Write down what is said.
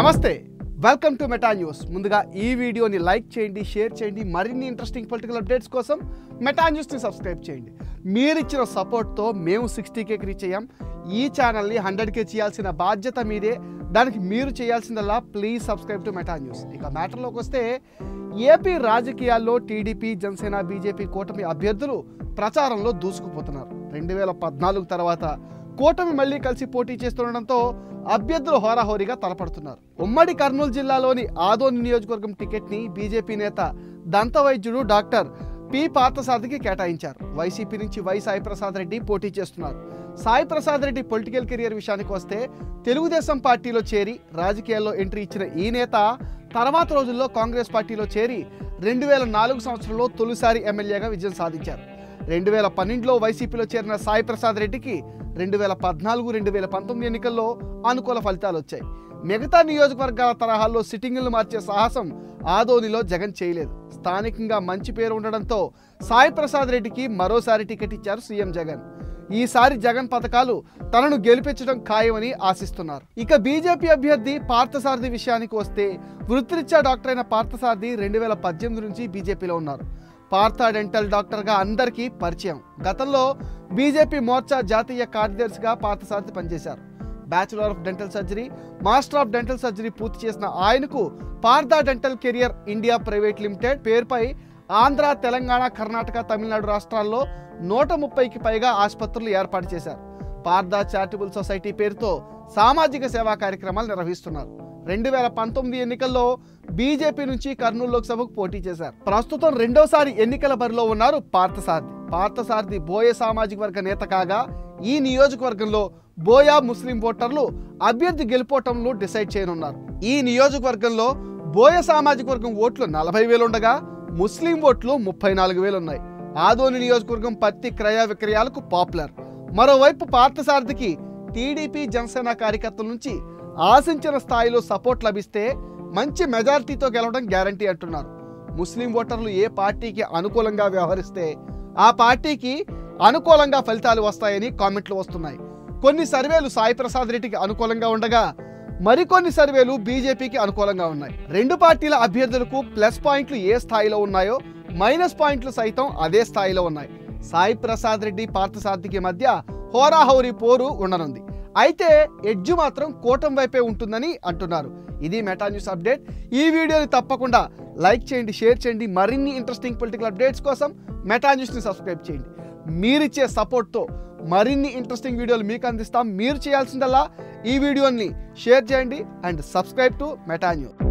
నమస్తే, welcome to Meta news. ముందుగా ఈ వీడియోని లైక్ చేయండి, షేర్ చేయండి. మరిన్ని ఇంట్రెస్టింగ్ పొలిటికల్ అప్డేట్స్ కోసం మెటా న్యూస్ని సబ్స్క్రైబ్ చేయండి. మీరిచ్చిన సపోర్ట్తో మేము 60K రీచ్ అయ్యాం. ఈ ఛానల్ని 100K చేయాల్సిన బాధ్యత మీదే. దానికి మీరు చేయాల్సిందల్లా please subscribe to Meta news. ఇక మ్యాటర్లోకి వస్తే, ఏపీ రాజకీయాల్లో టీడీపీ, జనసేన, బీజేపీ కూటమి అభ్యర్థులు ప్రచారంలో దూసుకుపోతున్నారు. 2014 తర్వాత కూటమి మళ్లీ కలిసి పోటీ చేస్తుండడంతో అభ్యర్థులు హోరాహోరీగా తలపడుతున్నారు. ఉమ్మడి కర్నూలు జిల్లాలోని ఆదోని నియోజకవర్గం టికెట్ని బీజేపీ నేత దంతవైద్యుడు డాక్టర్ పి పార్థసారథికి కేటాయించారు. వైసీపీ నుంచి వై సాయిప్రసాద్ రెడ్డి పోటీ చేస్తున్నారు. సాయిప్రసాద్ రెడ్డి పొలిటికల్ కెరియర్ విషయానికి వస్తే, తెలుగుదేశం పార్టీలో చేరి రాజకీయాల్లో ఎంట్రీ ఇచ్చిన ఈ నేత తర్వాత రోజుల్లో కాంగ్రెస్ పార్టీలో చేరి 2004 సంవత్సరంలో తొలిసారి ఎమ్మెల్యేగా విజయం సాధించారు. 2012లో వైసీపీలో చేరిన సాయిప్రసాద్ రెడ్డికి 2014-2019 ఎన్నికల్లో అనుకూల ఫలితాలు వచ్చాయి. మిగతా నియోజకవర్గాల తరహాల్లో సిట్టింగులు మార్చే సాహసం ఆదోనిలో జగన్ చేయలేదు. స్థానికంగా మంచి పేరు ఉండడంతో సాయిప్రసాద్ రెడ్డికి మరోసారి టికెట్ ఇచ్చారు సీఎం జగన్. ఈసారి జగన్ పథకాలు తనను గెలిపించడం ఖాయమని ఆశిస్తున్నారు. ఇక బీజేపీ అభ్యర్థి పార్థసారథి విషయానికి వస్తే, వృత్తిరీత్యా డాక్టర్ అయిన పార్థసారథి 2018 నుంచి బీజేపీలో ఉన్నారు. పార్థ డెంటల్ డాక్టర్గా అందరికీ పరిచయం. గతంలో బీజేపీ మోర్చా జాతీయ కార్యదర్శిగా పార్థసారథి పనిచేశారు. Bachelor of dental surgery, master of dental surgery పూర్తి చేసిన ఆయనకు Partha dental career India private limited పేరుపై ఆంధ్ర, తెలంగాణ, కర్ణాటక, తమిళనాడు రాష్ట్రాల్లో 130కి పైగా ఆసుపత్రులు ఏర్పాటు చేశారు. పార్థ చారిటబుల్ సొసైటీ పేరుతో సామాజిక సేవా కార్యక్రమాలు నిర్వహిస్తున్నారు. 2019 ఎన్నికల్లో బీజేపీ నుంచి కర్నూలు లోక్సభకు పోటీ చేశారు. ప్రస్తుతం రెండోసారి ఎన్నికల బరిలో ఉన్నారు పార్థసారథి. పార్థసారథి బోయ సామాజిక వర్గ నేత కాగా, ఈ నియోజకవర్గంలో బోయా ముస్లిం ఓటర్లు అభ్యర్థి గెలుపోవటంలో డిసైడ్ చేయనున్నారు. ఈ నియోజకవర్గంలో బోయ సామాజిక వర్గం ఓట్లు 40,000 ఉండగా, ముస్లిం ఓట్లు 34,000 ఉన్నాయి. ఆదోని నియోజకవర్గం పత్తి క్రయ విక్రయాలకు పాపులర్. మరోవైపు పార్థసారథికి టీడీపీ, జనసేన కార్యకర్తల నుంచి ఆశించిన స్థాయిలో సపోర్ట్ లభిస్తే మంచి మెజారిటీతో గెలవడం గ్యారంటీ అంటున్నారు. ముస్లిం ఓటర్లు ఏ పార్టీకి అనుకూలంగా వ్యవహరిస్తే ఆ పార్టీకి అనుకూలంగా ఫలితాలు వస్తాయని కామెంట్లు వస్తున్నాయి. కొన్ని సర్వేలు సాయిప్రసాద్ రెడ్డికి అనుకూలంగా ఉండగా, మరికొన్ని సర్వేలు బీజేపీకి అనుకూలంగా ఉన్నాయి. రెండు పార్టీల అభ్యర్థులకు ప్లస్ పాయింట్లు ఏ స్థాయిలో ఉన్నాయో, మైనస్ పాయింట్లు సైతం అదే స్థాయిలో ఉన్నాయి. సాయిప్రసాద్ రెడ్డి, పార్థసారథికి మధ్య హోరాహోరీ పోరు ఉండనుంది. అయితే ఎడ్జు మాత్రం కూటమి వైపే ఉంటుందని అంటున్నారు. ఇది మెటా న్యూస్ అప్డేట్. ఈ వీడియోని తప్పకుండా లైక్ చేయండి, షేర్ చేయండి. మరిన్ని ఇంట్రెస్టింగ్ పొలిటికల్ అప్డేట్స్ కోసం మెటా న్యూస్ని సబ్స్క్రైబ్ చేయండి. మీరిచ్చే సపోర్ట్తో మరిన్ని ఇంట్రెస్టింగ్ వీడియోలు మీకు అందిస్తాం. మీరు చేయాల్సిందల్లా ఈ వీడియోని షేర్ చేయండి and subscribe to Meta news.